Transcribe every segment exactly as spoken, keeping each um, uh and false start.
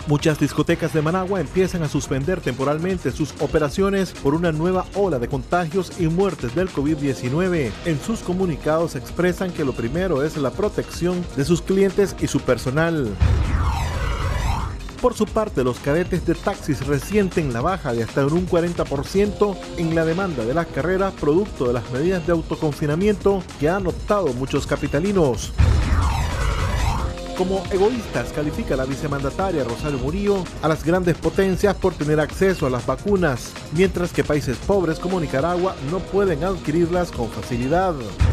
Muchas discotecas de Managua empiezan a suspender temporalmente sus operaciones por una nueva ola de contagios y muertes del COVID diecinueve. En sus comunicados expresan que lo primero es la protección de sus clientes y su personal. Por su parte, los cadetes de taxis resienten la baja de hasta un cuarenta por ciento en la demanda de las carreras producto de las medidas de autoconfinamiento que han optado muchos capitalinos. Como egoístas califica la vicemandataria Rosario Murillo a las grandes potencias por tener acceso a las vacunas, mientras que países pobres como Nicaragua no pueden adquirirlas con facilidad.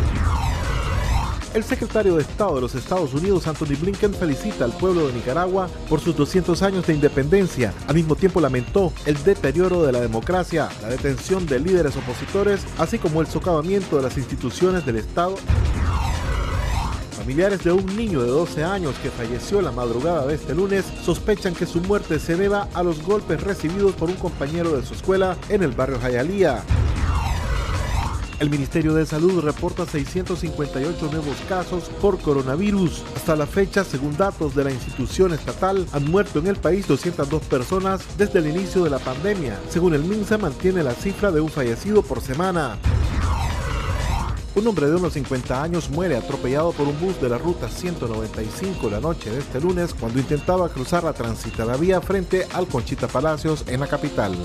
El secretario de Estado de los Estados Unidos, Anthony Blinken, felicita al pueblo de Nicaragua por sus doscientos años de independencia. Al mismo tiempo lamentó el deterioro de la democracia, la detención de líderes opositores, así como el socavamiento de las instituciones del Estado. Familiares de un niño de doce años que falleció la madrugada de este lunes sospechan que su muerte se deba a los golpes recibidos por un compañero de su escuela en el barrio Hialeah. El Ministerio de Salud reporta seiscientos cincuenta y ocho nuevos casos por coronavirus. Hasta la fecha, según datos de la institución estatal, han muerto en el país doscientas dos personas desde el inicio de la pandemia. Según el MINSA, mantiene la cifra de un fallecido por semana. Un hombre de unos cincuenta años muere atropellado por un bus de la ruta ciento noventa y cinco la noche de este lunes cuando intentaba cruzar la transitada vía frente al Conchita Palacios en la capital.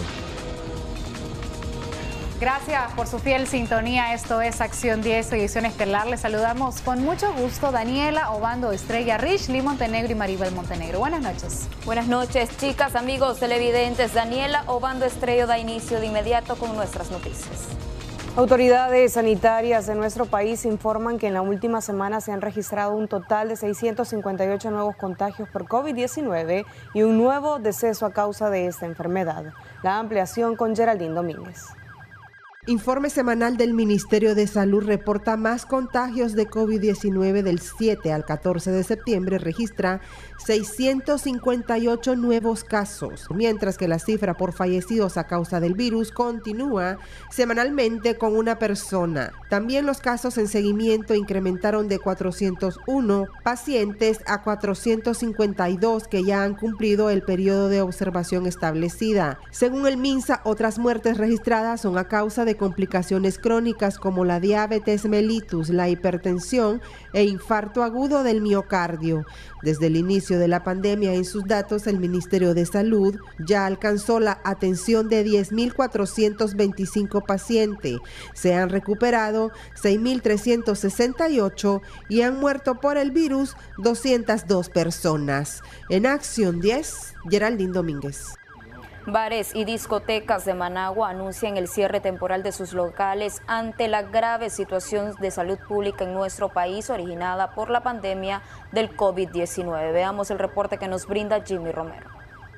Gracias por su fiel sintonía. Esto es Acción diez, edición estelar. Les saludamos con mucho gusto Daniela Obando Estrella, Rich Lee Montenegro y Maribel Montenegro. Buenas noches. Buenas noches, chicas, amigos televidentes. Daniela Obando Estrella da inicio de inmediato con nuestras noticias. Autoridades sanitarias de nuestro país informan que en la última semana se han registrado un total de seiscientos cincuenta y ocho nuevos contagios por COVID diecinueve y un nuevo deceso a causa de esta enfermedad. La ampliación con Geraldine Domínguez. Informe semanal del Ministerio de Salud reporta más contagios de COVID diecinueve del siete al catorce de septiembre, registra seiscientos cincuenta y ocho nuevos casos, mientras que la cifra por fallecidos a causa del virus continúa semanalmente con una persona. También los casos en seguimiento incrementaron de cuatrocientos uno pacientes a cuatrocientos cincuenta y dos que ya han cumplido el periodo de observación establecida. Según el MINSA, otras muertes registradas son a causa de complicaciones crónicas como la diabetes mellitus, la hipertensión e infarto agudo del miocardio. Desde el inicio de la pandemia, en sus datos, el Ministerio de Salud ya alcanzó la atención de diez mil cuatrocientos veinticinco pacientes. Se han recuperado seis mil trescientos sesenta y ocho y han muerto por el virus doscientas dos personas. En Acción diez, Geraldine Domínguez. Bares y discotecas de Managua anuncian el cierre temporal de sus locales ante la grave situación de salud pública en nuestro país originada por la pandemia del COVID diecinueve. Veamos el reporte que nos brinda Jimmy Romero.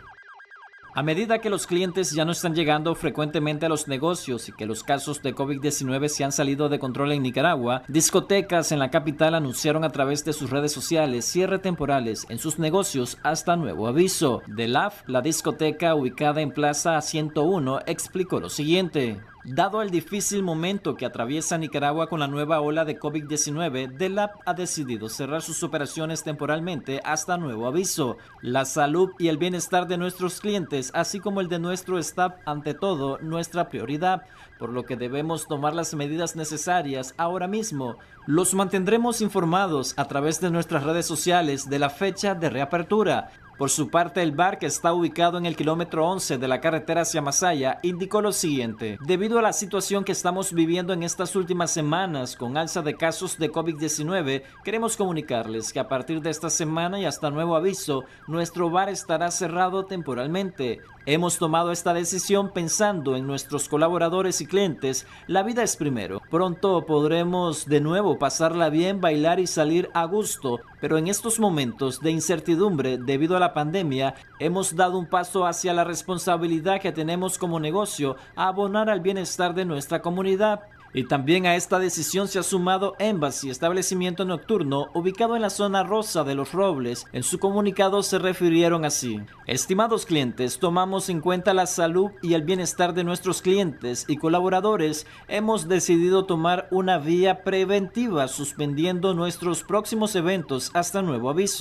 A medida que los clientes ya no están llegando frecuentemente a los negocios y que los casos de COVID diecinueve se han salido de control en Nicaragua, discotecas en la capital anunciaron a través de sus redes sociales cierre temporales en sus negocios hasta nuevo aviso. The Lab, la discoteca ubicada en Plaza ciento uno, explicó lo siguiente. Dado el difícil momento que atraviesa Nicaragua con la nueva ola de COVID diecinueve, The Lab ha decidido cerrar sus operaciones temporalmente hasta nuevo aviso. La salud y el bienestar de nuestros clientes, así como el de nuestro staff, ante todo, nuestra prioridad, por lo que debemos tomar las medidas necesarias ahora mismo. Los mantendremos informados a través de nuestras redes sociales de la fecha de reapertura. Por su parte, el bar, que está ubicado en el kilómetro once de la carretera hacia Masaya, indicó lo siguiente. Debido a la situación que estamos viviendo en estas últimas semanas con alza de casos de COVID diecinueve, queremos comunicarles que a partir de esta semana y hasta nuevo aviso, nuestro bar estará cerrado temporalmente. Hemos tomado esta decisión pensando en nuestros colaboradores y clientes. La vida es primero. Pronto podremos de nuevo pasarla bien, bailar y salir a gusto, pero en estos momentos de incertidumbre debido a la pandemia, hemos dado un paso hacia la responsabilidad que tenemos como negocio a abonar al bienestar de nuestra comunidad. Y también a esta decisión se ha sumado Embassy, establecimiento nocturno ubicado en la zona rosa de Los Robles. En su comunicado se refirieron así: estimados clientes, tomamos en cuenta la salud y el bienestar de nuestros clientes y colaboradores. Hemos decidido tomar una vía preventiva suspendiendo nuestros próximos eventos hasta nuevo aviso.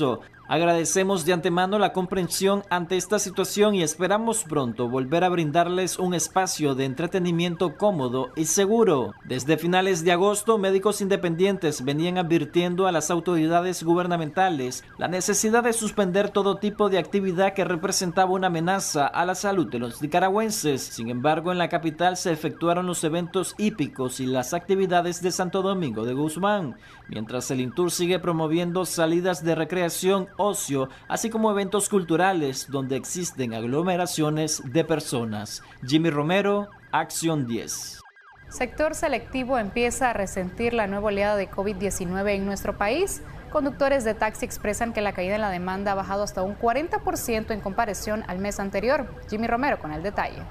Agradecemos de antemano la comprensión ante esta situación y esperamos pronto volver a brindarles un espacio de entretenimiento cómodo y seguro. Desde finales de agosto, médicos independientes venían advirtiendo a las autoridades gubernamentales la necesidad de suspender todo tipo de actividad que representaba una amenaza a la salud de los nicaragüenses. Sin embargo, en la capital se efectuaron los eventos hípicos y las actividades de Santo Domingo de Guzmán, mientras el Intur sigue promoviendo salidas de recreación, ocio, así como eventos culturales donde existen aglomeraciones de personas. Jimmy Romero, Acción diez. Sector selectivo empieza a resentir la nueva oleada de COVID diecinueve en nuestro país. Conductores de taxi expresan que la caída en la demanda ha bajado hasta un cuarenta por ciento en comparación al mes anterior. Jimmy Romero con el detalle.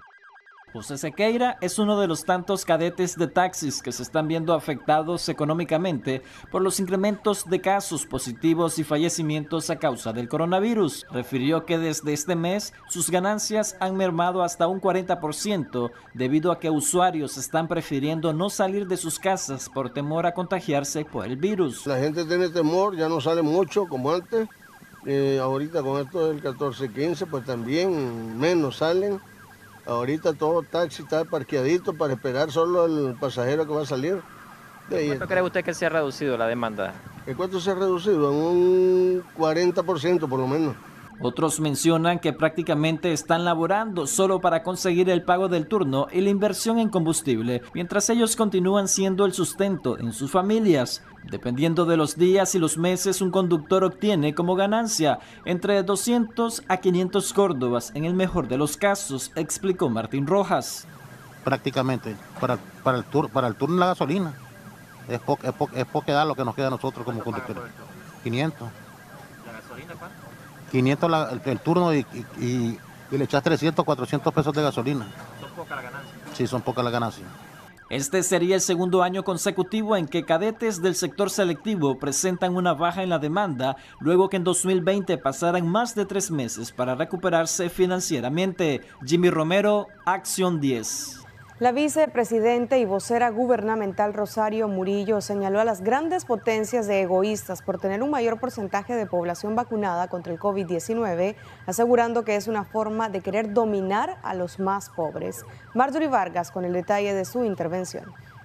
José Sequeira es uno de los tantos cadetes de taxis que se están viendo afectados económicamente por los incrementos de casos positivos y fallecimientos a causa del coronavirus. Refirió que desde este mes sus ganancias han mermado hasta un cuarenta por ciento debido a que usuarios están prefiriendo no salir de sus casas por temor a contagiarse por el virus. La gente tiene temor, ya no sale mucho como antes. Eh, ahorita con esto del catorce quince pues también menos salen. Ahorita todo taxi está parqueadito para esperar solo al pasajero que va a salir. ¿Cuánto cree usted que se ha reducido la demanda? ¿En cuánto se ha reducido? En un cuarenta por ciento por lo menos. Otros mencionan que prácticamente están laborando solo para conseguir el pago del turno y la inversión en combustible, mientras ellos continúan siendo el sustento en sus familias. Dependiendo de los días y los meses, un conductor obtiene como ganancia entre doscientos a quinientos córdobas en el mejor de los casos, explicó Martín Rojas. Prácticamente, para, para, el, tur, para el turno la gasolina. Es po, es, po, es poca edad lo que nos queda a nosotros como conductores. quinientos. ¿La gasolina cuánto? quinientos la, el, el turno y, y, y, y le echas trescientos, cuatrocientos pesos de gasolina. ¿Son pocas las ganancias? Sí, son pocas las ganancias. Este sería el segundo año consecutivo en que cadetes del sector selectivo presentan una baja en la demanda, luego que en dos mil veinte pasaran más de tres meses para recuperarse financieramente. Jimmy Romero, Acción diez. La vicepresidenta y vocera gubernamental Rosario Murillo señaló a las grandes potencias de egoístas por tener un mayor porcentaje de población vacunada contra el COVID diecinueve, asegurando que es una forma de querer dominar a los más pobres. Marjorie Vargas con el detalle de su intervención.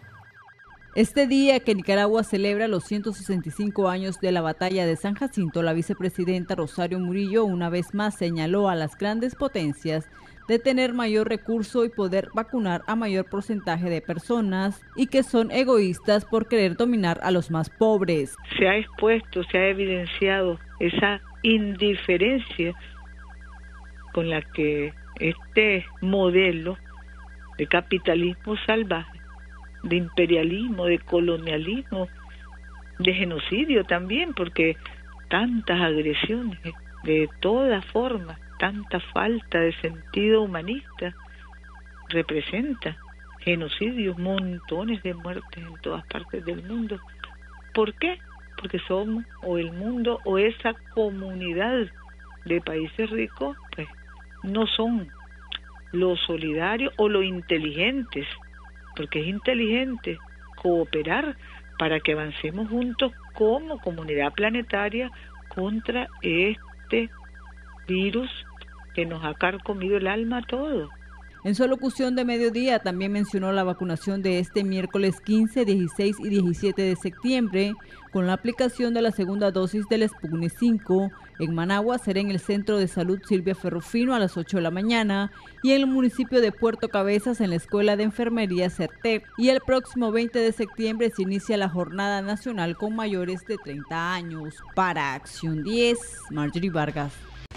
Este día que Nicaragua celebra los ciento sesenta y cinco años de la batalla de San Jacinto, la vicepresidenta Rosario Murillo una vez más señaló a las grandes potencias de tener mayor recurso y poder vacunar a mayor porcentaje de personas y que son egoístas por querer dominar a los más pobres. Se ha expuesto, se ha evidenciado esa indiferencia con la que este modelo de capitalismo salvaje, de imperialismo, de colonialismo, de genocidio también, porque tantas agresiones de todas formas, tanta falta de sentido humanista, representa genocidios, montones de muertes en todas partes del mundo. ¿Por qué? Porque somos, o el mundo, o esa comunidad de países ricos, pues no son los solidarios o los inteligentes, porque es inteligente cooperar para que avancemos juntos como comunidad planetaria contra este virus que nos ha carcomido el alma a todos. En su alocución de mediodía también mencionó la vacunación de este miércoles quince, dieciséis y diecisiete de septiembre con la aplicación de la segunda dosis del Sputnik cinco. En Managua será en el Centro de Salud Silvia Ferrufino a las ocho de la mañana y en el municipio de Puerto Cabezas en la Escuela de Enfermería CERTEP. Y el próximo veinte de septiembre se inicia la Jornada Nacional con mayores de treinta años. Para Acción diez, Marjorie Vargas.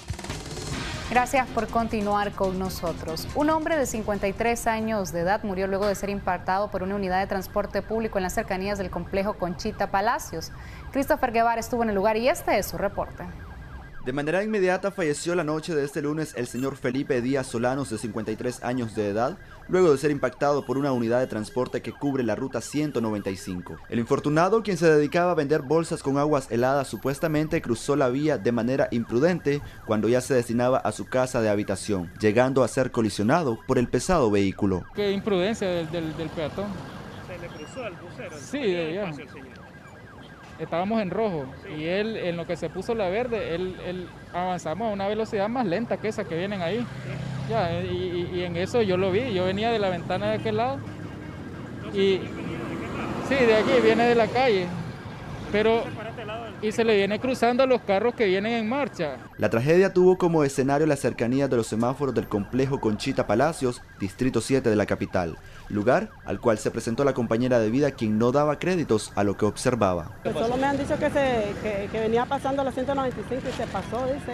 Gracias por continuar con nosotros. Un hombre de cincuenta y tres años de edad murió luego de ser impactado por una unidad de transporte público en las cercanías del complejo Conchita Palacios. Christopher Guevara estuvo en el lugar y este es su reporte. De manera inmediata falleció la noche de este lunes el señor Felipe Díaz Solanos, de cincuenta y tres años de edad, luego de ser impactado por una unidad de transporte que cubre la ruta ciento noventa y cinco. El infortunado, quien se dedicaba a vender bolsas con aguas heladas, supuestamente cruzó la vía de manera imprudente cuando ya se destinaba a su casa de habitación, llegando a ser colisionado por el pesado vehículo. Qué imprudencia del, del, del peatón. ¿Se le cruzó al bucero? Sí, de allá. estábamos en rojo y él, en lo que se puso la verde, él, él avanzamos a una velocidad más lenta que esa que vienen ahí. Ya, y, y en eso yo lo vi, yo venía de la ventana de aquel lado y sí, de aquí, viene de la calle, pero y se le viene cruzando a los carros que vienen en marcha. La tragedia tuvo como escenario las cercanías de los semáforos del complejo Conchita Palacios, distrito siete de la capital, lugar al cual se presentó la compañera de vida, quien no daba créditos a lo que observaba. Pues solo me han dicho que, se, que, que venía pasando a la ciento noventa y cinco y se pasó, dice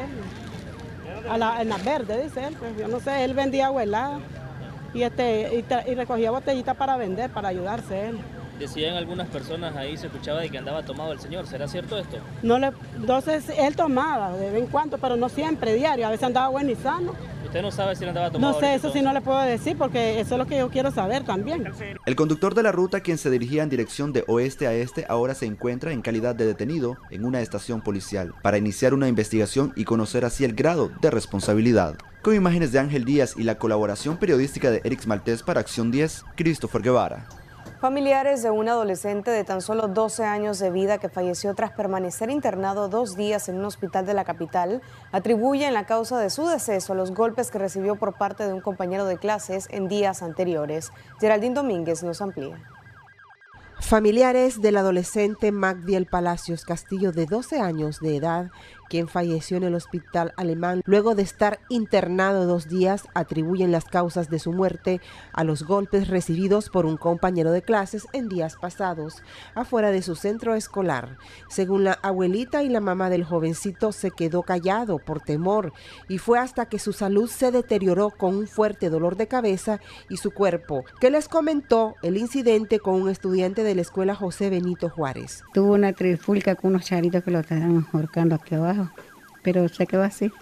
él. A la, en la verde, dice él. Pues yo no sé, él vendía agua helada y, este, y, y recogía botellitas para vender, para ayudarse él. Decían algunas personas ahí, se escuchaba de que andaba tomado el señor. ¿Será cierto esto? No le, entonces él tomaba de vez en cuando, pero no siempre, diario. A veces andaba bueno y sano. ¿Usted no sabe si él andaba tomado? No sé, eso sí no le puedo decir porque eso es lo que yo quiero saber también. El conductor de la ruta, quien se dirigía en dirección de oeste a este, ahora se encuentra en calidad de detenido en una estación policial para iniciar una investigación y conocer así el grado de responsabilidad. Con imágenes de Ángel Díaz y la colaboración periodística de Erix Maltés para Acción diez, Christopher Guevara. Familiares de un adolescente de tan solo doce años de vida que falleció tras permanecer internado dos días en un hospital de la capital atribuyen la causa de su deceso a los golpes que recibió por parte de un compañero de clases en días anteriores. Geraldine Domínguez nos amplía. Familiares del adolescente Magdiel Palacios Castillo, de doce años de edad, quien falleció en el hospital alemán luego de estar internado dos días, atribuyen las causas de su muerte a los golpes recibidos por un compañero de clases en días pasados, afuera de su centro escolar. Según la abuelita y la mamá del jovencito, se quedó callado por temor y fue hasta que su salud se deterioró con un fuerte dolor de cabeza y su cuerpo, que les comentó el incidente con un estudiante de la escuela José Benito Juárez. Tuvo una trifulca con unos charitos que lo estaban ahorcando aquí abajo, pero se quedó así.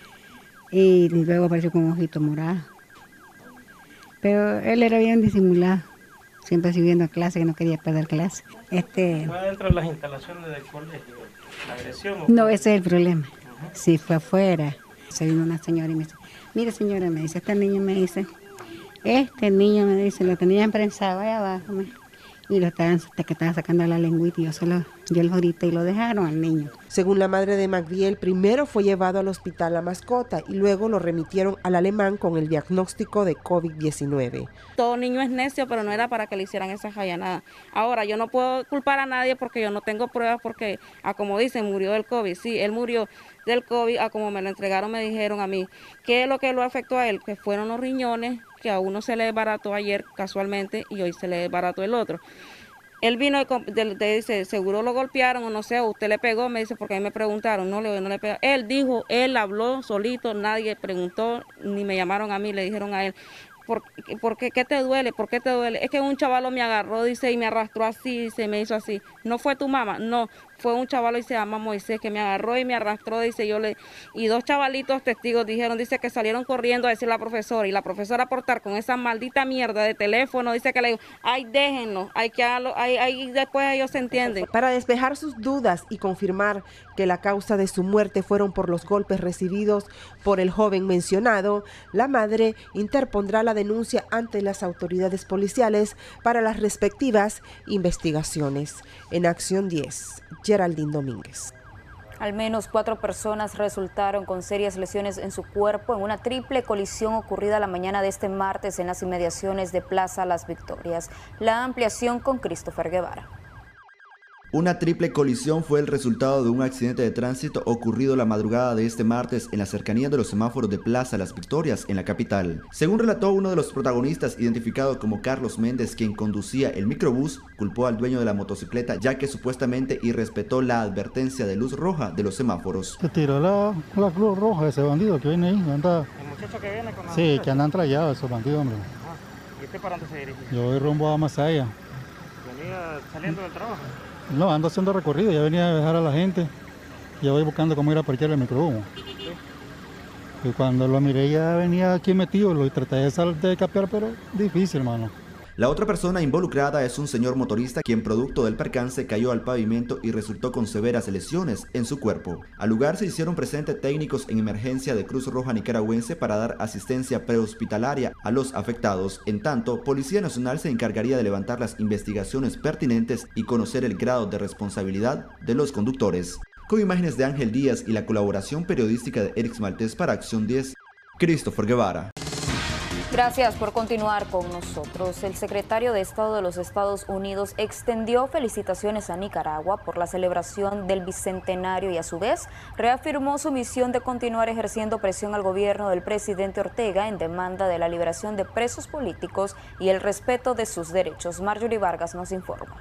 Y luego apareció con un ojito morado. Pero él era bien disimulado, siempre siguiendo clase, que no quería perder clase. Este, ¿Fue dentro de las instalaciones del colegio la agresión? ¿O? No, ese es el problema. Uh-huh. Sí, fue afuera. Se vino una señora y me dice, mire señora, me dice, este niño me dice, este niño me dice, lo tenía prensado allá abajo, me, y lo estaban, que estaban sacando la lengüita y yo solo, yo lo grité y lo dejaron al niño. Según la madre de Magdiel, primero fue llevado al hospital La Mascota y luego lo remitieron al Alemán con el diagnóstico de COVID diecinueve. Todo niño es necio, pero no era para que le hicieran esa jallanada. Ahora, yo no puedo culpar a nadie porque yo no tengo pruebas porque, a como dicen, murió del COVID. Sí, él murió del COVID, a como me lo entregaron, me dijeron a mí. ¿Qué es lo que lo afectó a él? Que fueron los riñones, que a uno se le desbarató ayer casualmente y hoy se le desbarató el otro. Él vino y de, de, dice, seguro lo golpearon o no sé, usted le pegó, me dice, porque a mí me preguntaron, no, le, no le pegó. Él dijo, él habló solito, nadie preguntó, ni me llamaron a mí, le dijeron a él, ¿por, por qué, qué te duele? ¿Por qué te duele? Es que un chavalo me agarró, dice, y me arrastró así, dice, me hizo así. ¿No fue tu mamá? No, fue un chavalo y se llama Moisés, que me agarró y me arrastró, dice, yo le... Y dos chavalitos testigos dijeron, dice, que salieron corriendo a decir a la profesora, y la profesora por estar con esa maldita mierda de teléfono, dice que le digo, ay, déjenlo, hay que hacerlo, ay, ay, después ellos se entienden. Para despejar sus dudas y confirmar que la causa de su muerte fueron por los golpes recibidos por el joven mencionado, la madre interpondrá la denuncia ante las autoridades policiales para las respectivas investigaciones. En Acción diez, Geraldine Domínguez. Al menos cuatro personas resultaron con serias lesiones en su cuerpo en una triple colisión ocurrida la mañana de este martes en las inmediaciones de Plaza Las Victorias. La ampliación con Christopher Guevara. Una triple colisión fue el resultado de un accidente de tránsito ocurrido la madrugada de este martes en la cercanía de los semáforos de Plaza Las Victorias en la capital. Según relató uno de los protagonistas, identificado como Carlos Méndez, quien conducía el microbús, culpó al dueño de la motocicleta ya que supuestamente irrespetó la advertencia de luz roja de los semáforos. Se tiró la, la cruz roja, ese bandido que viene ahí. Anda, ¿El muchacho que viene con la Sí, que andan trayados esos bandidos, hombre. Ah, ¿y usted para dónde se dirige? Yo voy rumbo a Masaya. ¿Venía saliendo del trabajo? No, ando haciendo recorrido, ya venía a dejar a la gente, ya voy buscando cómo ir a parquear el microbús. Sí. Y cuando lo miré ya venía aquí metido, lo traté de salir de capear, pero difícil, hermano. La otra persona involucrada es un señor motorista quien producto del percance cayó al pavimento y resultó con severas lesiones en su cuerpo. Al lugar se hicieron presentes técnicos en emergencia de Cruz Roja Nicaragüense para dar asistencia prehospitalaria a los afectados. En tanto, Policía Nacional se encargaría de levantar las investigaciones pertinentes y conocer el grado de responsabilidad de los conductores. Con imágenes de Ángel Díaz y la colaboración periodística de Erix Maltés para Acción diez, Christopher Guevara. Gracias por continuar con nosotros. El secretario de Estado de los Estados Unidos extendió felicitaciones a Nicaragua por la celebración del bicentenario y a su vez reafirmó su misión de continuar ejerciendo presión al gobierno del presidente Ortega en demanda de la liberación de presos políticos y el respeto de sus derechos. Marjorie Vargas nos informa.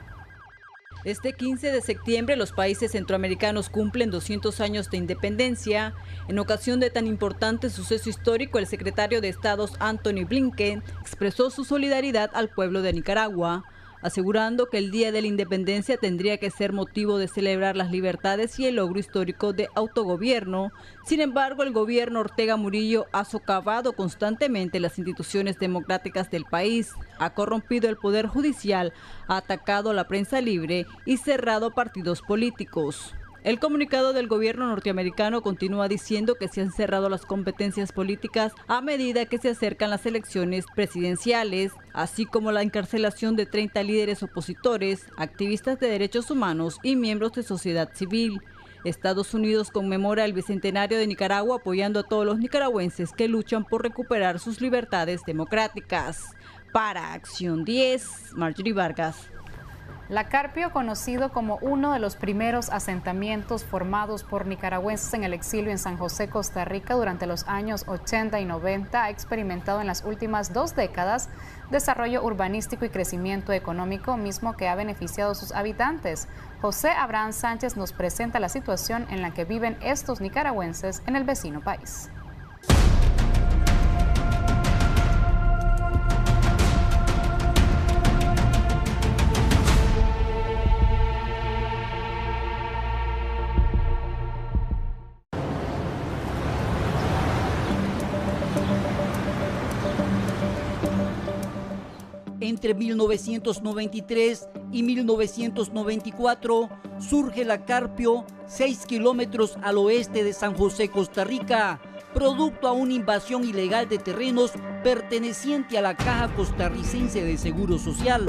Este quince de septiembre los países centroamericanos cumplen doscientos años de independencia. En ocasión de tan importante suceso histórico, el secretario de Estado Antony Blinken expresó su solidaridad al pueblo de Nicaragua, asegurando que el Día de la Independencia tendría que ser motivo de celebrar las libertades y el logro histórico de autogobierno. Sin embargo, el gobierno Ortega Murillo ha socavado constantemente las instituciones democráticas del país, ha corrompido el poder judicial, ha atacado a la prensa libre y cerrado partidos políticos. El comunicado del gobierno norteamericano continúa diciendo que se han cerrado las competencias políticas a medida que se acercan las elecciones presidenciales, así como la encarcelación de treinta líderes opositores, activistas de derechos humanos y miembros de sociedad civil. Estados Unidos conmemora el bicentenario de Nicaragua apoyando a todos los nicaragüenses que luchan por recuperar sus libertades democráticas. Para Acción diez, Marjorie Vargas. La Carpio, conocido como uno de los primeros asentamientos formados por nicaragüenses en el exilio en San José, Costa Rica, durante los años ochenta y noventa, ha experimentado en las últimas dos décadas desarrollo urbanístico y crecimiento económico, mismo que ha beneficiado a sus habitantes. José Abraham Sánchez nos presenta la situación en la que viven estos nicaragüenses en el vecino país. Entre mil novecientos noventa y tres y mil novecientos noventa y cuatro surge la Carpio, seis kilómetros al oeste de San José, Costa Rica, producto a una invasión ilegal de terrenos perteneciente a la Caja Costarricense de Seguro Social.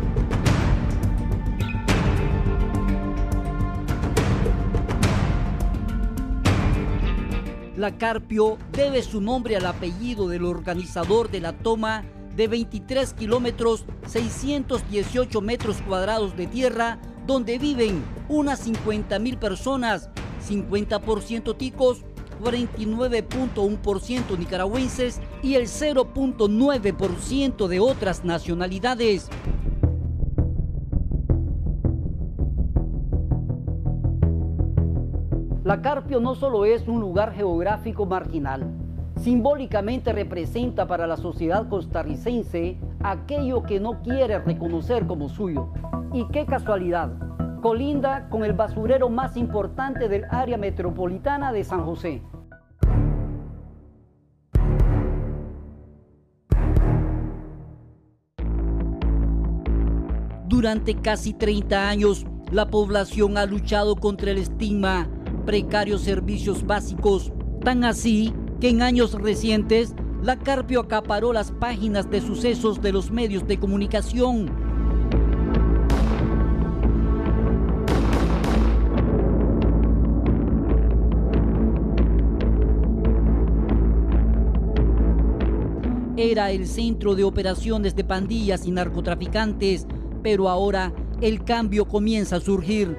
La Carpio debe su nombre al apellido del organizador de la toma de veintitrés kilómetros, seiscientos dieciocho metros cuadrados de tierra, donde viven unas cincuenta mil personas, cincuenta por ciento ticos, cuarenta y nueve punto uno por ciento nicaragüenses y el cero punto nueve por ciento de otras nacionalidades. La Carpio no solo es un lugar geográfico marginal, simbólicamente representa para la sociedad costarricense aquello que no quiere reconocer como suyo. Y qué casualidad, colinda con el basurero más importante del área metropolitana de San José. Durante casi treinta años, la población ha luchado contra el estigma, precarios servicios básicos, tan así que en años recientes la Carpio acaparó las páginas de sucesos de los medios de comunicación. Era el centro de operaciones de pandillas y narcotraficantes, pero ahora el cambio comienza a surgir.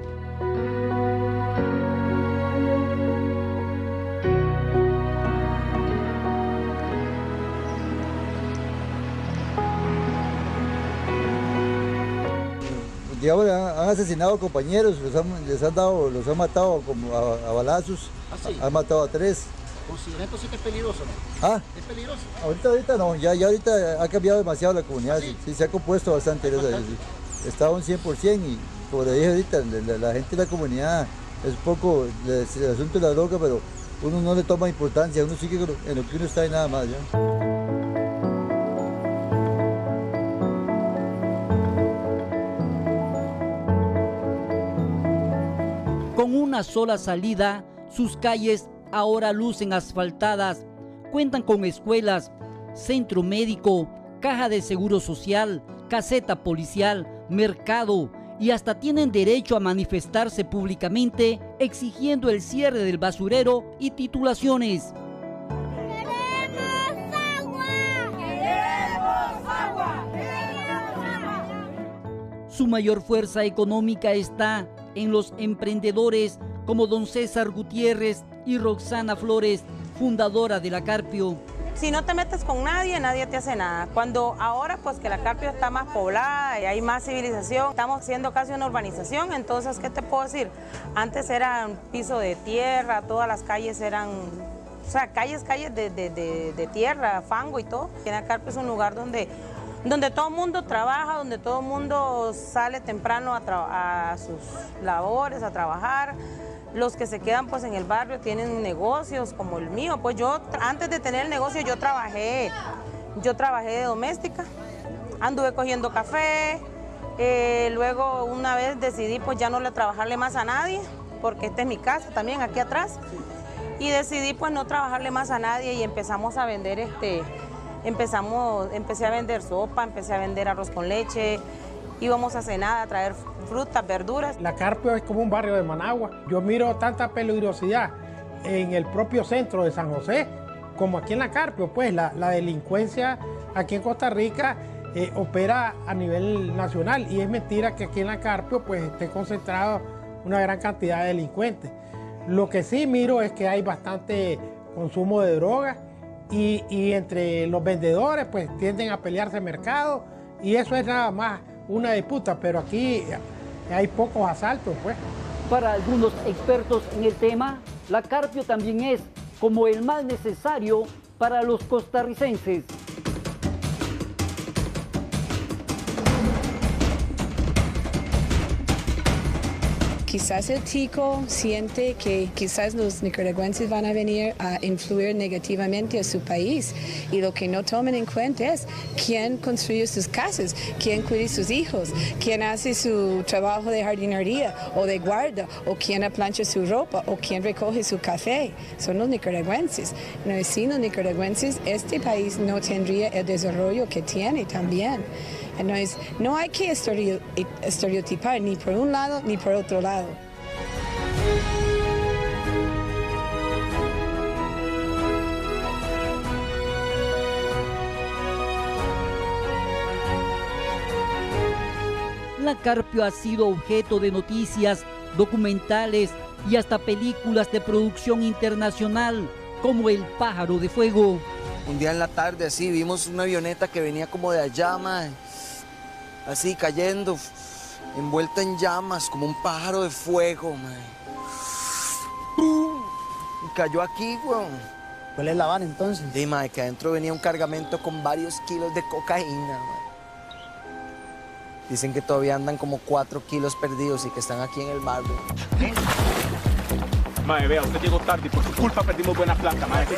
Digamos, han asesinado compañeros, los han, les han dado, los han matado como a, a balazos, ¿ah, sí? Han matado a tres. ¿Considera entonces que es peligroso, no? ¿Ah? ¿Es peligroso? Ahorita, ahorita no, ya, ya ahorita ha cambiado demasiado la comunidad, ¿ah, sí? Sí, sí, se ha compuesto bastante, bastante. Está un cien por ciento y como le dije ahorita, la, la gente de la comunidad es un poco el, el asunto de la droga, pero uno no le toma importancia, uno sigue en lo que uno está y nada más, ¿ya? una sola salida, sus calles ahora lucen asfaltadas. Cuentan con escuelas, centro médico, caja de seguro social, caseta policial, mercado y hasta tienen derecho a manifestarse públicamente exigiendo el cierre del basurero y titulaciones. Su mayor fuerza económica está en los emprendedores como don César Gutiérrez y Roxana Flores, fundadora de la Carpio. Si no te metes con nadie, nadie te hace nada. Cuando ahora pues que la Carpio está más poblada y hay más civilización, estamos haciendo casi una urbanización, entonces, ¿qué te puedo decir? Antes era un piso de tierra, todas las calles eran, o sea, calles, calles de, de, de, de tierra, fango y todo. Y la Carpio es un lugar donde, donde todo el mundo trabaja, donde todo el mundo sale temprano a, a sus labores, a trabajar. Los que se quedan pues en el barrio tienen negocios como el mío. Pues yo, antes de tener el negocio, yo trabajé, yo trabajé de doméstica, anduve cogiendo café, eh, luego una vez decidí pues ya no le trabajarle más a nadie, porque esta es mi casa también, aquí atrás, y decidí pues no trabajarle más a nadie y empezamos a vender, este, empezamos, empecé a vender sopa, empecé a vender arroz con leche, íbamos a cenar, a traer frutas, verduras. La Carpio es como un barrio de Managua. Yo miro tanta peligrosidad en el propio centro de San José como aquí en la Carpio. Pues la, la delincuencia aquí en Costa Rica eh, opera a nivel nacional y es mentira que aquí en la Carpio pues esté concentrado una gran cantidad de delincuentes. Lo que sí miro es que hay bastante consumo de drogas y, y entre los vendedores pues tienden a pelearse mercado y eso es nada más una disputa, pero aquí hay pocos asaltos, pues. Para algunos expertos en el tema, la Carpio también es como el mal necesario para los costarricenses. Quizás el tico siente que quizás los nicaragüenses van a venir a influir negativamente a su país y lo que no toman en cuenta es quién construye sus casas, quién cuida sus hijos, quién hace su trabajo de jardinería o de guarda o quién plancha su ropa o quién recoge su café. Son los nicaragüenses. No, sin los nicaragüenses este país no tendría el desarrollo que tiene también. Entonces, no hay que estereotipar ni por un lado ni por otro lado. La Carpio ha sido objeto de noticias, documentales y hasta películas de producción internacional, como El pájaro de fuego. Un día en la tarde, así, vimos una avioneta que venía como de allá, man, así cayendo, envuelta en llamas, como un pájaro de fuego, man. ¡Pum! Y cayó aquí, weón. ¿Cuál es la van entonces? Sí, man, que adentro venía un cargamento con varios kilos de cocaína, man. Dicen que todavía andan como cuatro kilos perdidos y que están aquí en el barrio. Mae, vea, usted llegó tarde y por su culpa perdimos buena plata, mae.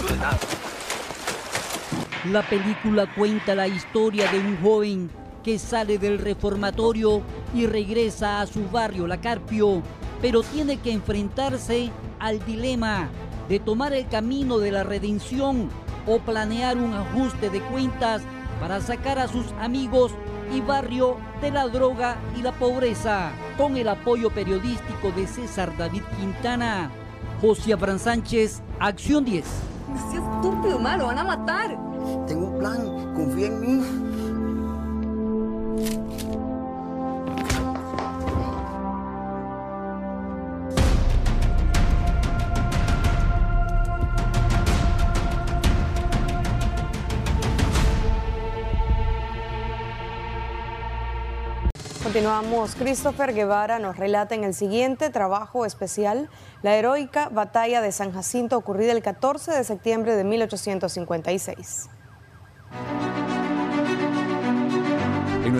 La película cuenta la historia de un joven que sale del reformatorio y regresa a su barrio, La Carpio, pero tiene que enfrentarse al dilema de tomar el camino de la redención o planear un ajuste de cuentas para sacar a sus amigos y barrio de la droga y la pobreza, con el apoyo periodístico de César David Quintana. José Abraham Sánchez, Acción diez. ¡Qué estúpido, man! ¡Lo van a matar! Tengo un plan, confía en mí. Continuamos. Christopher Guevara nos relata en el siguiente trabajo especial la heroica batalla de San Jacinto ocurrida el catorce de septiembre de mil ochocientos cincuenta y seis. En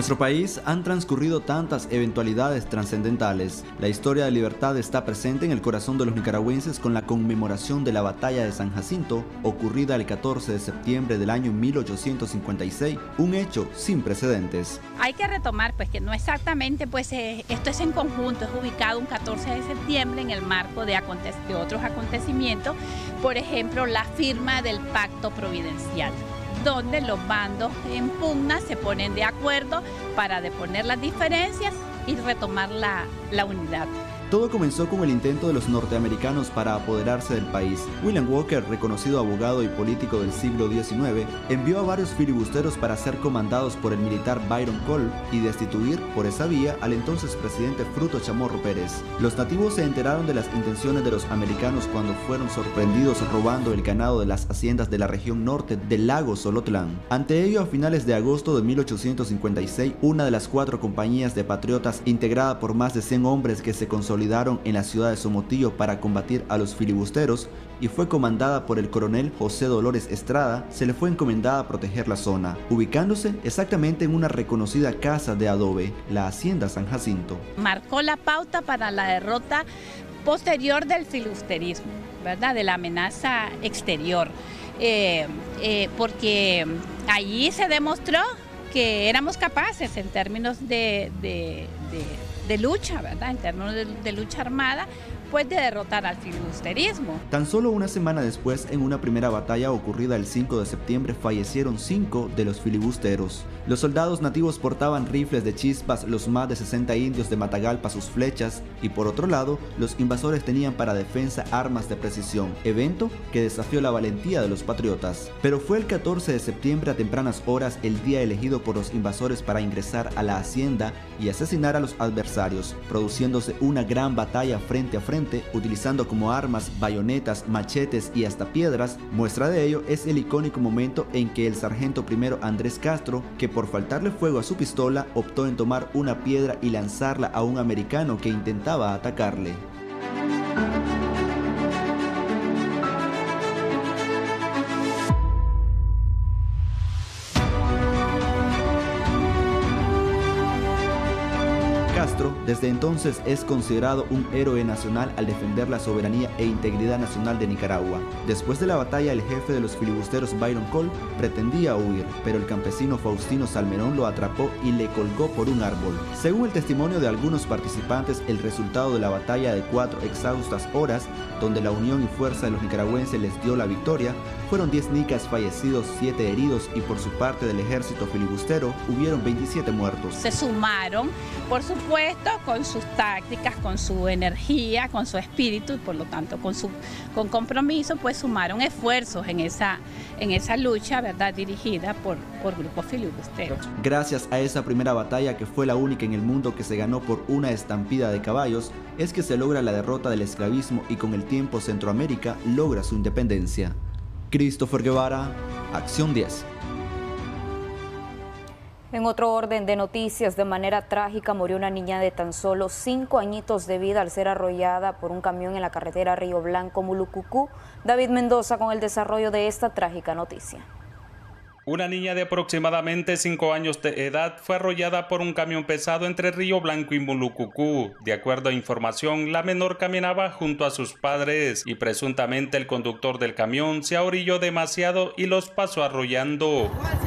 En nuestro país han transcurrido tantas eventualidades trascendentales. La historia de libertad está presente en el corazón de los nicaragüenses con la conmemoración de la Batalla de San Jacinto, ocurrida el catorce de septiembre del año mil ochocientos cincuenta y seis, un hecho sin precedentes. Hay que retomar pues que no exactamente, pues eh, esto es en conjunto, es ubicado un catorce de septiembre en el marco de, aconte de otros acontecimientos, por ejemplo la firma del Pacto Providencial, donde los bandos en pugna se ponen de acuerdo para deponer las diferencias y retomar la, la unidad. Todo comenzó con el intento de los norteamericanos para apoderarse del país. William Walker, reconocido abogado y político del siglo diecinueve, envió a varios filibusteros para ser comandados por el militar Byron Cole y destituir por esa vía al entonces presidente Fruto Chamorro Pérez. Los nativos se enteraron de las intenciones de los americanos cuando fueron sorprendidos robando el ganado de las haciendas de la región norte del lago Solotlán. Ante ello, a finales de agosto de mil ochocientos cincuenta y seis, una de las cuatro compañías de patriotas, integrada por más de cien hombres que se consolidaron en la ciudad de Somotillo para combatir a los filibusteros y fue comandada por el coronel José Dolores Estrada, se le fue encomendada proteger la zona, ubicándose exactamente en una reconocida casa de adobe, la Hacienda San Jacinto. Marcó la pauta para la derrota posterior del filibusterismo, ¿verdad? De la amenaza exterior, eh, eh, porque allí se demostró que éramos capaces en términos de, de, de de lucha, ¿verdad? En términos de, de lucha armada, pues de derrotar al filibusterismo. Tan solo una semana después, en una primera batalla ocurrida el cinco de septiembre, fallecieron cinco de los filibusteros. Los soldados nativos portaban rifles de chispas, los más de sesenta indios de Matagalpa sus flechas, y por otro lado, los invasores tenían para defensa armas de precisión, evento que desafió la valentía de los patriotas. Pero fue el catorce de septiembre a tempranas horas el día elegido por los invasores para ingresar a la hacienda y asesinar a los adversarios, produciéndose una gran batalla frente a frente, utilizando como armas bayonetas, machetes y hasta piedras. Muestra de ello es el icónico momento en que el sargento primero Andrés Castro, que por faltarle fuego a su pistola, optó en tomar una piedra y lanzarla a un americano que intentaba atacarle. Castro desde entonces es considerado un héroe nacional al defender la soberanía e integridad nacional de Nicaragua. Después de la batalla, el jefe de los filibusteros Byron Cole pretendía huir, pero el campesino Faustino Salmerón lo atrapó y le colgó por un árbol. Según el testimonio de algunos participantes, el resultado de la batalla de cuatro exhaustas horas, donde la unión y fuerza de los nicaragüenses les dio la victoria, fueron diez nicas fallecidos, siete heridos y por su parte del ejército filibustero hubieron veintisiete muertos. Se sumaron, por supuesto, con sus tácticas, con su energía, con su espíritu y por lo tanto con su con compromiso, pues sumaron esfuerzos en esa, en esa lucha, ¿verdad?, dirigida por, por grupos filibusteros. Gracias a esa primera batalla, que fue la única en el mundo que se ganó por una estampida de caballos, es que se logra la derrota del esclavismo y con el tiempo Centroamérica logra su independencia. Christopher Guevara, Acción diez. En otro orden de noticias, de manera trágica murió una niña de tan solo cinco añitos de vida al ser arrollada por un camión en la carretera Río Blanco-Mulucucú. David Mendoza con el desarrollo de esta trágica noticia. Una niña de aproximadamente cinco años de edad fue arrollada por un camión pesado entre Río Blanco y Mulucucú. De acuerdo a información, la menor caminaba junto a sus padres y presuntamente el conductor del camión se ahorilló demasiado y los pasó arrollando.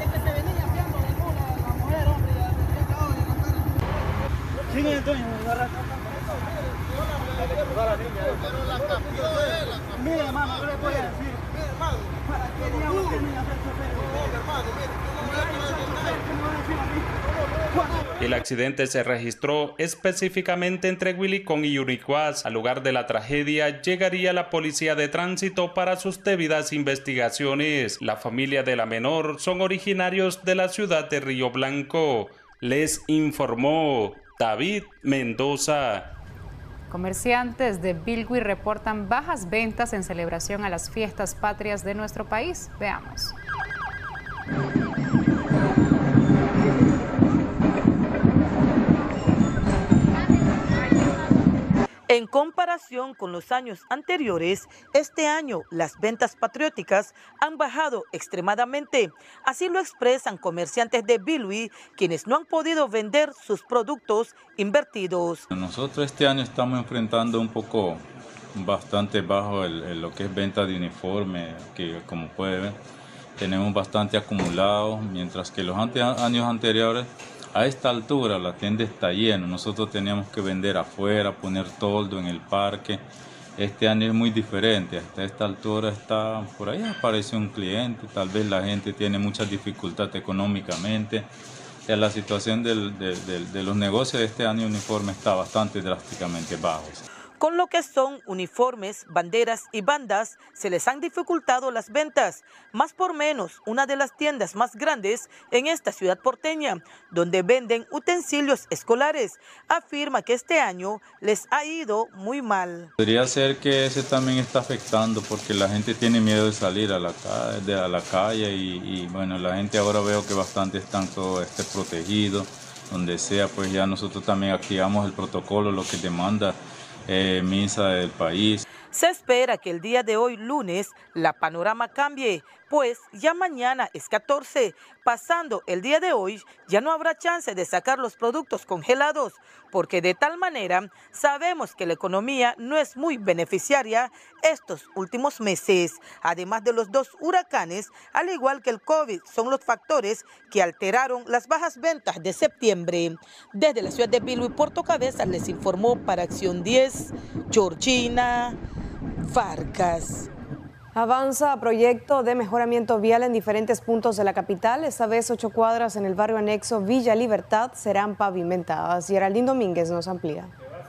Mira, hermano, ¿qué le voy a decir? Mira, hermano, ¿para qué diablos termina de ser chofer? El accidente se registró específicamente entre Huilicón y Yuricuaz. Al lugar de la tragedia llegaría la policía de tránsito para sus debidas investigaciones. La familia de la menor son originarios de la ciudad de Río Blanco. Les informó David Mendoza. Comerciantes de Bilwi reportan bajas ventas en celebración a las fiestas patrias de nuestro país. Veamos. En comparación con los años anteriores, este año las ventas patrióticas han bajado extremadamente. Así lo expresan comerciantes de Bilwi, quienes no han podido vender sus productos invertidos. Nosotros este año estamos enfrentando un poco bastante bajo el, el, lo que es venta de uniforme, que como puede ver, tenemos bastante acumulado, mientras que los ante, años anteriores, a esta altura la tienda está llena. Nosotros teníamos que vender afuera, poner toldo en el parque. Este año es muy diferente. Hasta esta altura está por ahí aparece un cliente. Tal vez la gente tiene mucha dificultad económicamente. Ya la situación del, de, de, de los negocios de este año uniforme está bastante drásticamente bajo. Con lo que son uniformes, banderas y bandas, se les han dificultado las ventas. Más por menos, una de las tiendas más grandes en esta ciudad porteña, donde venden utensilios escolares, afirma que este año les ha ido muy mal. Podría ser que ese también está afectando porque la gente tiene miedo de salir a la calle, de, a la calle y, y bueno, la gente ahora veo que bastante están todo este protegido, donde sea, pues ya nosotros también activamos el protocolo, lo que demanda Eh, misa del país. Se espera que el día de hoy, lunes, la panorama cambie, pues ya mañana es catorce. Pasando el día de hoy, ya no habrá chance de sacar los productos congelados, porque de tal manera sabemos que la economía no es muy beneficiaria estos últimos meses. Además de los dos huracanes, al igual que el COVID, son los factores que alteraron las bajas ventas de septiembre. Desde la ciudad de Bilwi, Puerto Cabezas, les informó para Acción diez, Georgina Vargas. Avanza proyecto de mejoramiento vial en diferentes puntos de la capital. Esta vez ocho cuadras en el barrio anexo Villa Libertad serán pavimentadas. Geraldine Domínguez nos amplía.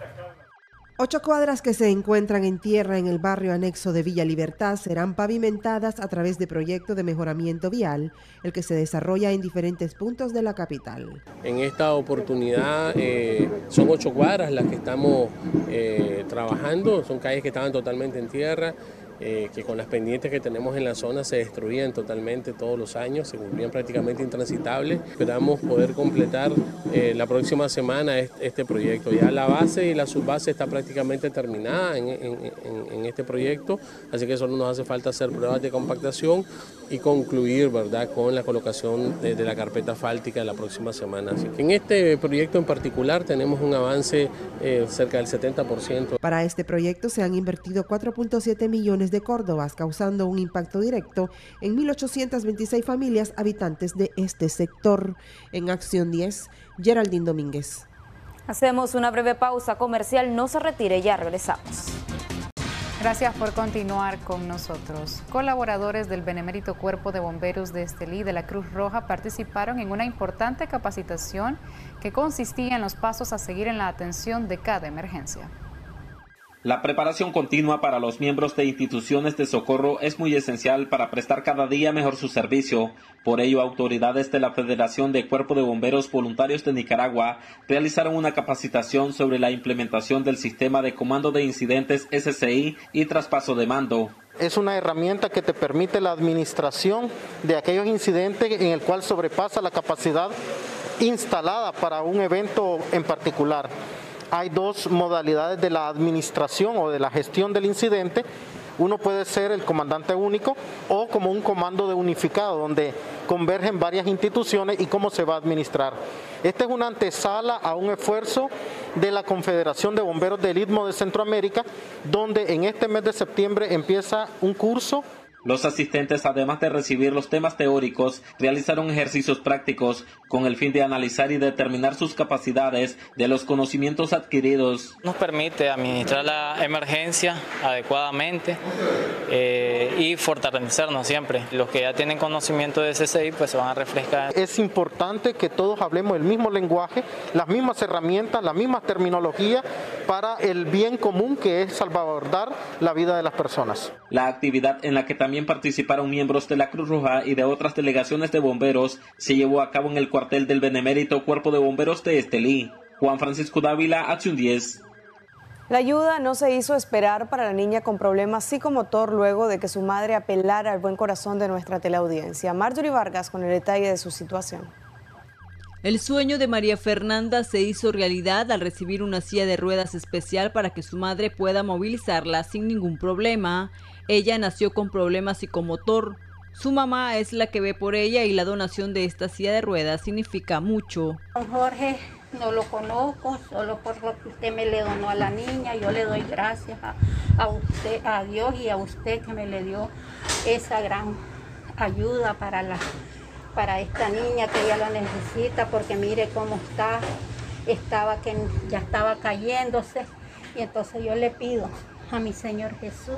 Ocho cuadras que se encuentran en tierra en el barrio anexo de Villa Libertad serán pavimentadas a través de proyecto de mejoramiento vial, el que se desarrolla en diferentes puntos de la capital. En esta oportunidad eh, son ocho cuadras las que estamos eh, trabajando, son calles que estaban totalmente en tierra. Eh, que con las pendientes que tenemos en la zona se destruían totalmente todos los años, se volvían prácticamente intransitables. Esperamos poder completar eh, la próxima semana este, este proyecto. Ya la base y la subbase está prácticamente terminada en, en, en, en este proyecto, así que solo nos hace falta hacer pruebas de compactación y concluir, ¿verdad?, con la colocación de, de la carpeta asfáltica la próxima semana. Así que en este proyecto en particular tenemos un avance eh, cerca del setenta por ciento. Para este proyecto se han invertido cuatro punto siete millones de córdobas, causando un impacto directo en mil ochocientas veintiséis familias habitantes de este sector. En Acción diez, Geraldine Domínguez. Hacemos una breve pausa comercial, no se retire, ya regresamos. Gracias por continuar con nosotros. Colaboradores del Benemérito Cuerpo de Bomberos de Estelí de la Cruz Roja participaron en una importante capacitación que consistía en los pasos a seguir en la atención de cada emergencia. La preparación continua para los miembros de instituciones de socorro es muy esencial para prestar cada día mejor su servicio. Por ello, autoridades de la Federación de Cuerpo de Bomberos Voluntarios de Nicaragua realizaron una capacitación sobre la implementación del sistema de comando de incidentes S C I y traspaso de mando. Es una herramienta que te permite la administración de aquellos incidentes en el cual sobrepasa la capacidad instalada para un evento en particular. Hay dos modalidades de la administración o de la gestión del incidente. Uno puede ser el comandante único o como un comando de unificado, donde convergen varias instituciones y cómo se va a administrar. Esta es una antesala a un esfuerzo de la Confederación de Bomberos del Istmo de Centroamérica, donde en este mes de septiembre empieza un curso. Los asistentes, además de recibir los temas teóricos, realizaron ejercicios prácticos con el fin de analizar y determinar sus capacidades de los conocimientos adquiridos. Nos permite administrar la emergencia adecuadamente eh, y fortalecernos siempre. Los que ya tienen conocimiento de S C I pues se van a refrescar. Es importante que todos hablemos el mismo lenguaje, las mismas herramientas, la misma terminología para el bien común, que es salvaguardar la vida de las personas. La actividad en la que también participaron miembros de la Cruz Roja y de otras delegaciones de bomberos se llevó a cabo en el cuartel del Benemérito Cuerpo de Bomberos de Estelí. Juan Francisco Dávila, Acción diez. La ayuda no se hizo esperar para la niña con problemas psicomotor luego de que su madre apelara al buen corazón de nuestra teleaudiencia. Marjorie Vargas con el detalle de su situación. El sueño de María Fernanda se hizo realidad al recibir una silla de ruedas especial para que su madre pueda movilizarla sin ningún problema. Ella nació con problemas psicomotor. Su mamá es la que ve por ella y la donación de esta silla de ruedas significa mucho. Don Jorge no lo conozco, solo por lo que usted me le donó a la niña. Yo le doy gracias a, a usted, a Dios y a usted que me le dio esa gran ayuda para la para esta niña que ella lo necesita, porque mire cómo está, estaba que ya estaba cayéndose, y entonces yo le pido a mi Señor Jesús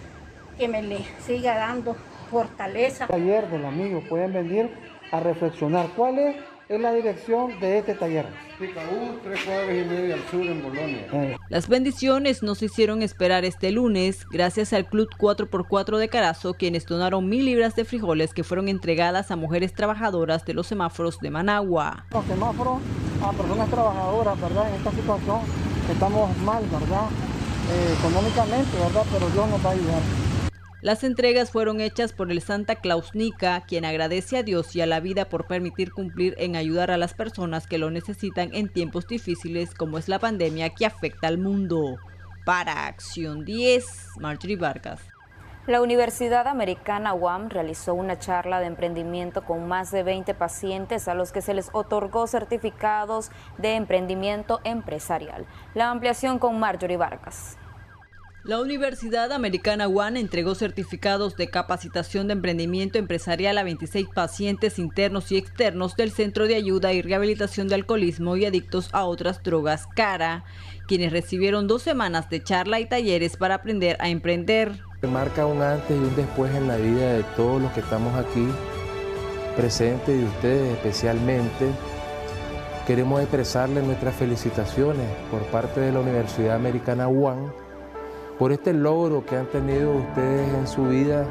que me le siga dando fortaleza. Taller del amigo, pueden venir a reflexionar. ¿Cuál es, es la dirección de este taller? Picaú, tres cuadras y media al sur en Bolonia. Eh. Las bendiciones no se hicieron esperar este lunes, gracias al Club cuatro por cuatro de Carazo, quienes donaron mil libras de frijoles que fueron entregadas a mujeres trabajadoras de los semáforos de Managua. Los semáforos a personas trabajadoras, ¿verdad? En esta situación estamos mal, ¿verdad? Eh, económicamente, ¿verdad? Pero Dios nos va a ayudar. Las entregas fueron hechas por el Santa Claus Nica, quien agradece a Dios y a la vida por permitir cumplir en ayudar a las personas que lo necesitan en tiempos difíciles como es la pandemia que afecta al mundo. Para Acción diez, Marjorie Vargas. La Universidad Americana U A M realizó una charla de emprendimiento con más de veinte pacientes a los que se les otorgó certificados de emprendimiento empresarial. La ampliación con Marjorie Vargas. La Universidad Americana U A M entregó certificados de capacitación de emprendimiento empresarial a veintiséis pacientes internos y externos del Centro de Ayuda y Rehabilitación de Alcoholismo y Adictos a Otras Drogas, CARA, quienes recibieron dos semanas de charla y talleres para aprender a emprender. Marca un antes y un después en la vida de todos los que estamos aquí presentes y ustedes especialmente. Queremos expresarles nuestras felicitaciones por parte de la Universidad Americana U A M por este logro que han tenido ustedes en su vida,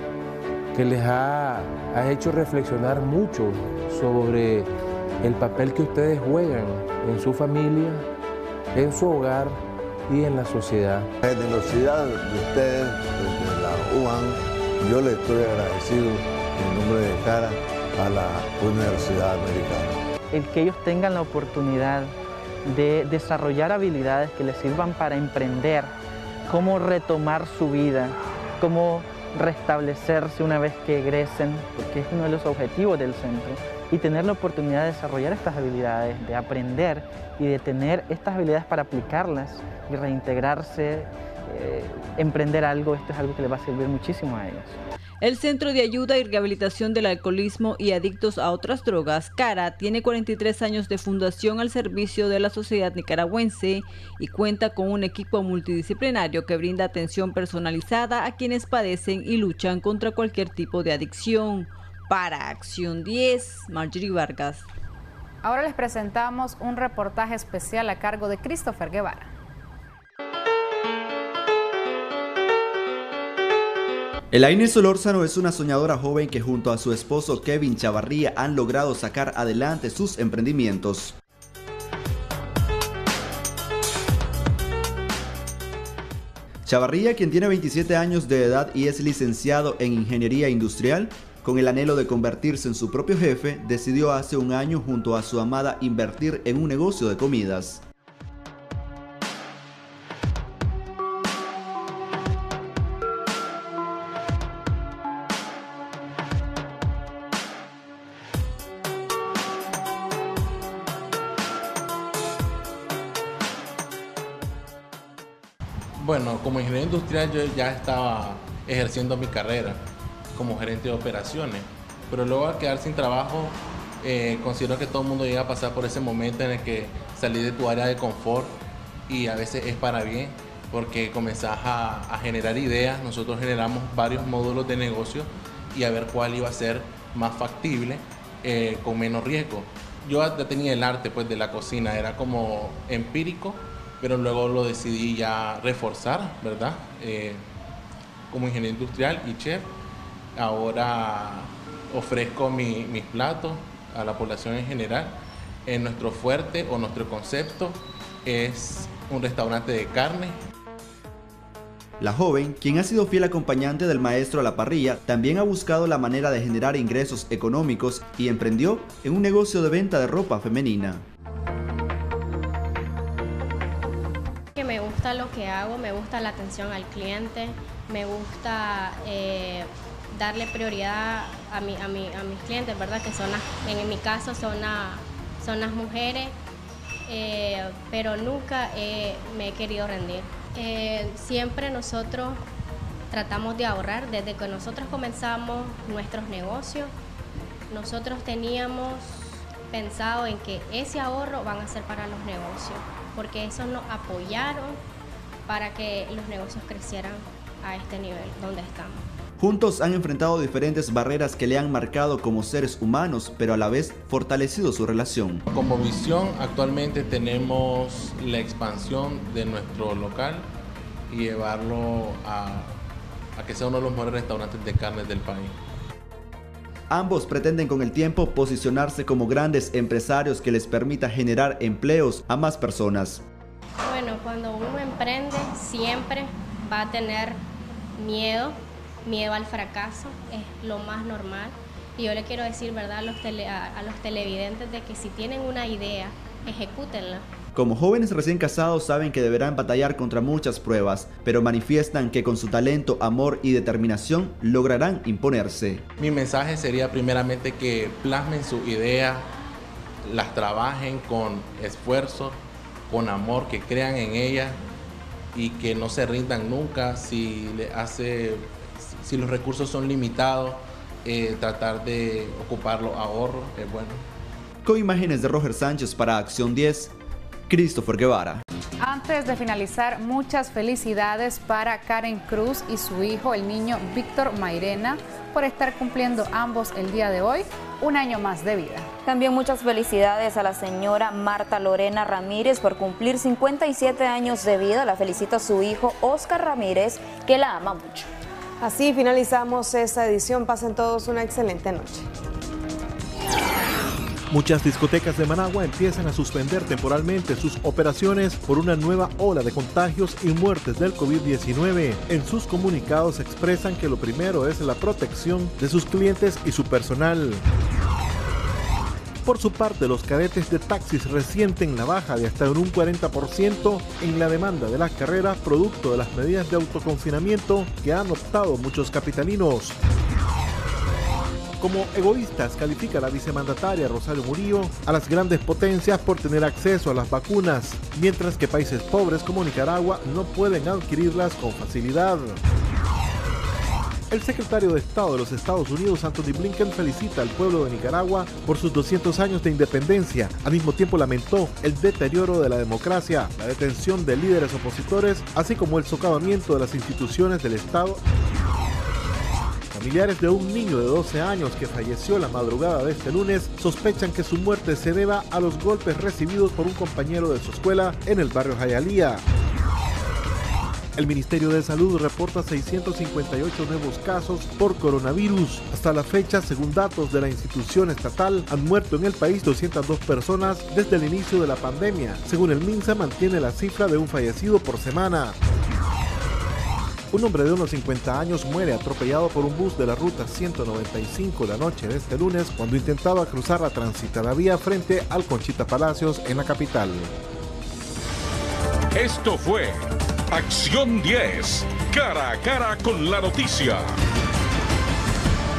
que les ha, ha hecho reflexionar mucho sobre el papel que ustedes juegan en su familia, en su hogar y en la sociedad. La generosidad de ustedes, desde la U A M, yo les estoy agradecido en nombre de CARA a la Universidad Americana. El que ellos tengan la oportunidad de desarrollar habilidades que les sirvan para emprender, cómo retomar su vida, cómo restablecerse una vez que egresen, porque es uno de los objetivos del centro, y tener la oportunidad de desarrollar estas habilidades, de aprender y de tener estas habilidades para aplicarlas y reintegrarse, eh, emprender algo, esto es algo que les va a servir muchísimo a ellos. El Centro de Ayuda y Rehabilitación del Alcoholismo y Adictos a Otras Drogas, CARA, tiene cuarenta y tres años de fundación al servicio de la sociedad nicaragüense y cuenta con un equipo multidisciplinario que brinda atención personalizada a quienes padecen y luchan contra cualquier tipo de adicción. Para Acción diez, Marjorie Vargas. Ahora les presentamos un reportaje especial a cargo de Christopher Guevara. Elaine Solórzano es una soñadora joven que junto a su esposo Kevin Chavarría han logrado sacar adelante sus emprendimientos. Chavarría, quien tiene veintisiete años de edad y es licenciado en Ingeniería Industrial, con el anhelo de convertirse en su propio jefe, decidió hace un año junto a su amada invertir en un negocio de comidas. Bueno, como ingeniero industrial yo ya estaba ejerciendo mi carrera como gerente de operaciones, pero luego al quedar sin trabajo eh, considero que todo el mundo llega a pasar por ese momento en el que salís de tu área de confort y a veces es para bien porque comenzás a, a generar ideas. Nosotros generamos varios módulos de negocio y a ver cuál iba a ser más factible eh, con menos riesgo. Yo ya tenía el arte pues, de la cocina, era como empírico, pero luego lo decidí ya reforzar, ¿verdad? Eh, como ingeniero industrial y chef, ahora ofrezco mi, mis platos a la población en general. En nuestro fuerte o nuestro concepto es un restaurante de carne. La joven, quien ha sido fiel acompañante del maestro a la parrilla, también ha buscado la manera de generar ingresos económicos y emprendió en un negocio de venta de ropa femenina. Que me gusta lo que hago, me gusta la atención al cliente, me gusta eh, darle prioridad a, mi, a, mi, a mis clientes, ¿verdad? Que son las, en mi caso son, a, son las mujeres, eh, pero nunca eh, me he querido rendir. Eh, siempre nosotros tratamos de ahorrar. Desde que nosotros comenzamos nuestros negocios, nosotros teníamos pensado en que ese ahorro van a ser para los negocios, porque eso nos apoyaron para que los negocios crecieran a este nivel donde estamos. Juntos han enfrentado diferentes barreras que le han marcado como seres humanos, pero a la vez fortalecido su relación. Como visión, actualmente tenemos la expansión de nuestro local y llevarlo a, a que sea uno de los mejores restaurantes de carnes del país. Ambos pretenden con el tiempo posicionarse como grandes empresarios que les permita generar empleos a más personas. Bueno, cuando uno emprende siempre va a tener miedo. Miedo al fracaso es lo más normal, y yo le quiero decir, ¿verdad?, a los, tele, a, a los televidentes de que si tienen una idea, ejecútenla. Como jóvenes recién casados saben que deberán batallar contra muchas pruebas, pero manifiestan que con su talento, amor y determinación lograrán imponerse. Mi mensaje sería primeramente que plasmen su idea, las trabajen con esfuerzo, con amor, que crean en ella y que no se rindan nunca. Si le hace Si los recursos son limitados, eh, tratar de ocupar los ahorros es bueno. Con imágenes de Roger Sánchez para Acción diez, Christopher Guevara. Antes de finalizar, muchas felicidades para Karen Cruz y su hijo, el niño Víctor Mairena, por estar cumpliendo ambos el día de hoy un año más de vida. También muchas felicidades a la señora Marta Lorena Ramírez por cumplir cincuenta y siete años de vida. La felicita a su hijo Oscar Ramírez, que la ama mucho. Así finalizamos esta edición. Pasen todos una excelente noche. Muchas discotecas de Managua empiezan a suspender temporalmente sus operaciones por una nueva ola de contagios y muertes del COVID diecinueve. En sus comunicados expresan que lo primero es la protección de sus clientes y su personal. Por su parte, los cadetes de taxis resienten la baja de hasta un cuarenta por ciento en la demanda de las carreras, producto de las medidas de autoconfinamiento que han optado muchos capitalinos. Como egoístas califica la vicemandataria Rosario Murillo a las grandes potencias por tener acceso a las vacunas, mientras que países pobres como Nicaragua no pueden adquirirlas con facilidad. El secretario de Estado de los Estados Unidos, Anthony Blinken, felicita al pueblo de Nicaragua por sus doscientos años de independencia. Al mismo tiempo lamentó el deterioro de la democracia, la detención de líderes opositores, así como el socavamiento de las instituciones del Estado. Familiares de un niño de doce años que falleció la madrugada de este lunes sospechan que su muerte se deba a los golpes recibidos por un compañero de su escuela en el barrio Hialeah. El Ministerio de Salud reporta seiscientos cincuenta y ocho nuevos casos por coronavirus. Hasta la fecha, según datos de la institución estatal, han muerto en el país doscientas dos personas desde el inicio de la pandemia. Según el MINSA, mantiene la cifra de un fallecido por semana. Un hombre de unos cincuenta años muere atropellado por un bus de la ruta ciento noventa y cinco la noche de este lunes cuando intentaba cruzar la transitada vía frente al Conchita Palacios en la capital. Esto fue Acción diez, cara a cara con la noticia.